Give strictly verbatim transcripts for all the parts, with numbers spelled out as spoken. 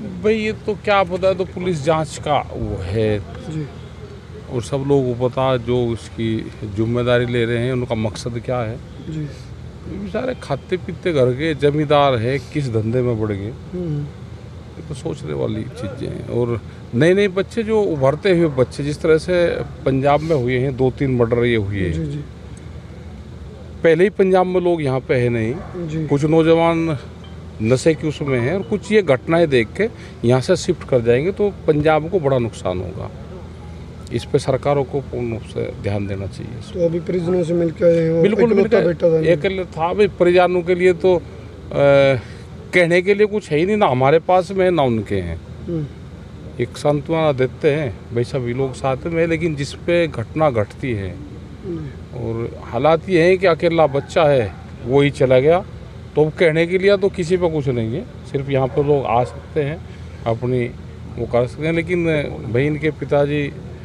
भाई ये तो क्या पता है, तो पुलिस जांच का वो है जी। और सब लोग को पता जो इसकी जिम्मेदारी ले रहे हैं उनका मकसद क्या है जी। बेचारे खाते पीते घर के जमींदार है, किस धंधे में बढ़ गए, ये तो सोचने वाली चीज़ें हैं। और नए नए बच्चे जो उभरते हुए बच्चे, जिस तरह से पंजाब में हुए हैं, दो तीन मर्डर ये हुए हैं, पहले ही पंजाब में लोग यहाँ पे है नहीं, कुछ नौजवान नशे की उसमें हैं और कुछ ये घटनाएं देख के यहाँ से शिफ्ट कर जाएंगे, तो पंजाब को बड़ा नुकसान होगा। इस पे सरकारों को पूर्ण रूप से ध्यान देना चाहिए। तो अभी परिजनों से मिलकर आए हैं, बिल्कुल मिलकर एक था भाई, परिजनों के लिए तो आ, कहने के लिए कुछ है ही नहीं, ना हमारे पास में ना उनके हैं। एक सांत्वना देते हैं भाई सभी लोग साथ में, लेकिन जिस पे घटना घटती है और हालात ये है कि अकेला बच्चा है वो ही चला गया, तो कहने के लिए तो किसी पे कुछ नहीं है, सिर्फ यहाँ पर लोग आ सकते हैं अपनी वो कर सकते हैं। लेकिन भाई इनके पिताजी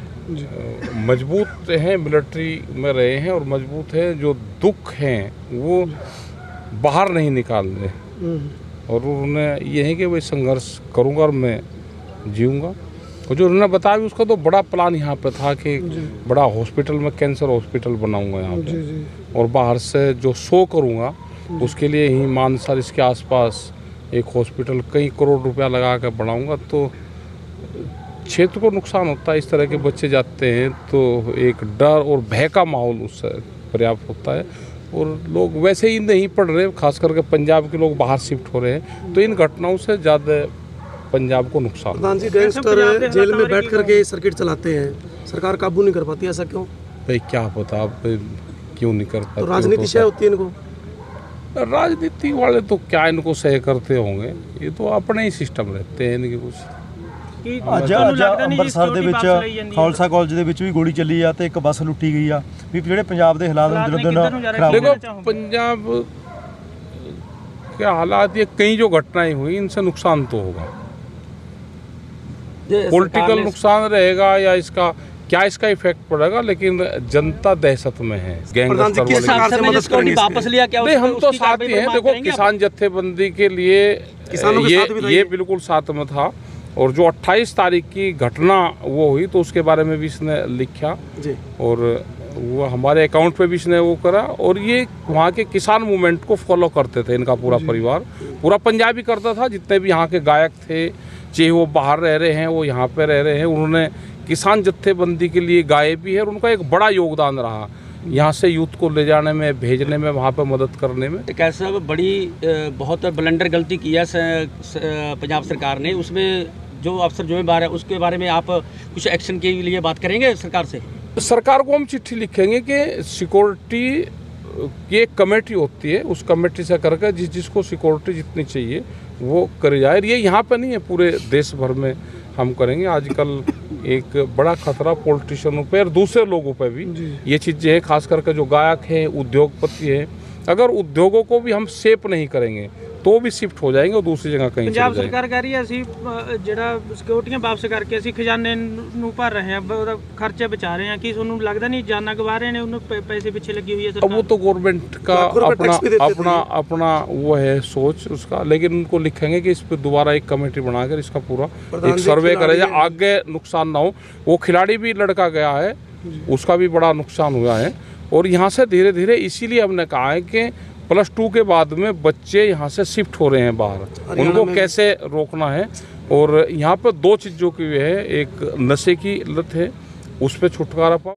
मजबूत हैं, मिलिट्री में रहे हैं और मजबूत है, जो दुख हैं वो बाहर नहीं निकाल रहे और उन्हें ये है कि भाई संघर्ष करूँगा और मैं जीऊँगा। और जो उन्होंने बताया भी उसका तो बड़ा प्लान यहाँ पे था कि बड़ा हॉस्पिटल में कैंसर हॉस्पिटल बनाऊँगा यहाँ पे, और बाहर से जो शो करूँगा उसके लिए ही मानसर इसके आसपास एक हॉस्पिटल कई करोड़ रुपया लगा कर बनाऊँगा। तो क्षेत्र को नुकसान होता है, इस तरह के बच्चे जाते हैं तो एक डर और भय का माहौल उससे पर्याप्त होता है, और लोग वैसे ही नहीं पढ़ रहे, खास करके पंजाब के लोग बाहर शिफ्ट हो रहे हैं, तो इन घटनाओं से ज़्यादा पंजाब को नुकसान। प्रधान जी, गैंगस्टर जेल में बैठ करके सर्किट चलाते हैं, सरकार काबू नहीं कर पाती, ऐसा क्यों? भाई क्या पता आप क्यों नहीं कर पाते। तो राजनीति सह होती है इनको, राजनीति वाले तो क्या इनको सह करते होंगे, ये तो अपने ही सिस्टम रहते हैं इनके कुछ। ਅੱਜ ਅੱਜ ਅੰਮ੍ਰਿਤਸਰ ਦੇ ਵਿੱਚ ਖਾਲਸਾ ਕਾਲਜ ਦੇ ਵਿੱਚ ਵੀ ਗੋਲੀ ਚੱਲੀ ਆ ਤੇ ਇੱਕ ਬੱਸ ਲੁੱਟੀ ਗਈ ਆ, ਵੀ ਜਿਹੜੇ ਪੰਜਾਬ ਦੇ ਹਾਲਾਤ ਦਿਨੋਂ ਦਿਨ ਖਰਾਬ। देखो पंजाब के हालात, ये कई जो घटनाएं हुई इनसे नुकसान तो होगा, पॉलिटिकल नुकसान रहेगा या इसका क्या इसका इफेक्ट पड़ेगा, लेकिन जनता दहशत में है। गैंगस्टर वापस लिया क्या? नहीं, हम तो साथ ही हैं। देखो किसान जत्थेबंदी के लिए ये ये बिल्कुल साथ में था, और जो अट्ठाईस तारीख की घटना वो हुई तो उसके बारे में भी इसने लिखा जी, और वो हमारे अकाउंट पे भी इसने वो करा, और ये वहाँ के किसान मूवमेंट को फॉलो करते थे, इनका पूरा परिवार, पूरा पंजाबी करता था, जितने भी यहाँ के गायक थे, चाहे वो बाहर रह रहे हैं वो यहाँ पे रह रहे हैं, उन्होंने किसान जत्थेबंदी के लिए गाए भी है, और उनका एक बड़ा योगदान रहा यहाँ से यूथ को ले जाने में, भेजने में, वहाँ पे मदद करने में। एक ऐसा बड़ी बहुत ब्लंडर गलती की है पंजाब सरकार ने, उसमें जो अफसर जिम्मेदार है उसके बारे में आप कुछ एक्शन के लिए बात करेंगे सरकार से? सरकार को हम चिट्ठी लिखेंगे कि सिक्योरिटी की एक कमेटी होती है, उस कमेटी से करके जिस जिसको सिक्योरिटी जितनी चाहिए वो करी जाए। ये यहाँ पे नहीं है, पूरे देश भर में हम करेंगे। आजकल एक बड़ा खतरा पॉलिटिशियनों पे और दूसरे लोगों पे भी ये चीज़ें हैं, खास करके जो गायक हैं, उद्योगपति हैं। अगर उद्योगों को भी हम सेफ नहीं करेंगे तो भी शिफ्ट हो जाएंगे और दूसरी जगह कहीं पंजाब सरकार कह रही है ਅਸੀਂ ਜਿਹੜਾ ਸਿਕਿਉਰਟੀਆਂ ਵਾਪਸ ਕਰਕੇ ਅਸੀਂ ਖਜ਼ਾਨੇ ਨੂੰ ਭਰ ਰਹੇ ਹਾਂ, ਉਹਦਾ ਖਰਚਾ ਬਚਾ ਰਹੇ ਹਾਂ, ਕਿ ਤੁਹਾਨੂੰ ਲੱਗਦਾ ਨਹੀਂ ਜਾਨਾਂ ਗਵਾ ਰਹੇ ਨੇ, ਉਹਨੂੰ पैसे पीछे लगी हुई है सरकार? वो तो गवर्नमेंट का अपना अपना अपना वो है सोच उसका, लेकिन उनको लिखेंगे कि इस पर दोबारा एक कमेटी बनाकर इसका पूरा एक सर्वे करे जाए, आगे नुकसान ना हो। वो खिलाड़ी भी लड़का गया है, उसका भी बड़ा नुकसान हुआ है, और यहाँ से धीरे धीरे इसीलिए हमने कहा है कि प्लस टू के बाद में बच्चे यहाँ से शिफ्ट हो रहे हैं बाहर, उनको कैसे रोकना है। और यहाँ पर दो चीज़ों की है, एक नशे की लत है, उस पर छुटकारा पाओ।